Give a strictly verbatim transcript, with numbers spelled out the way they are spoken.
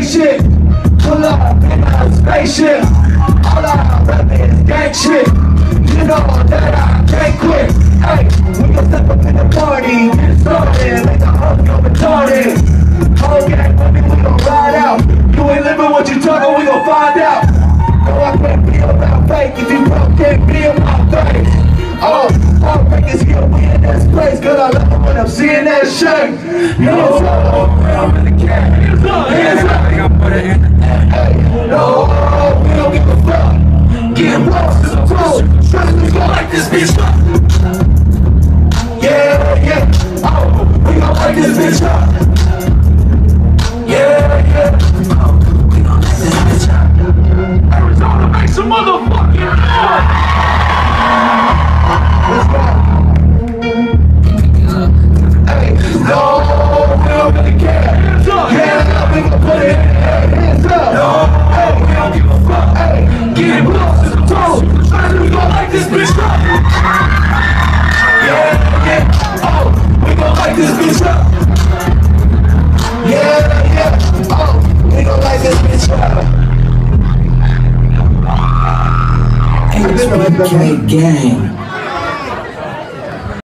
spaceship. Pull up in a spaceship. All I rap is gang shit. You know that I can't quit. Hey, we gon' step up in the party, get it started, make the whole go retarded. Whole gang with me, we gon' ride out. You ain't living what you talking, we gon' find out. No, I can't be about fake, if you broke, can't be about fake. Oh, all breakers here, we in this place, cause I love it when I'm seeing that shake. No, we don't really care. Hands up, hands up. I put it in the air. Hey, no, we don't give a fuck. Getting lost in the road, trying to go like this bitch up. Yeah, yeah, oh, we gon' light this bitch up. Yeah, yeah, oh, we gon' light this bitch up. Arizona, make some motherfucking noise. Let's go. Hey, no, we don't really care. Hands up, hands up, we gon' put it in the air. Hands up, no, hey, we don't give a fuck. Hey, getting lost in the road, trying to go like this bitch up. Yeah, yeah, oh, we gon' light this bitch up. Yeah, yeah, oh, we gon' light this bitch up. H B K gang.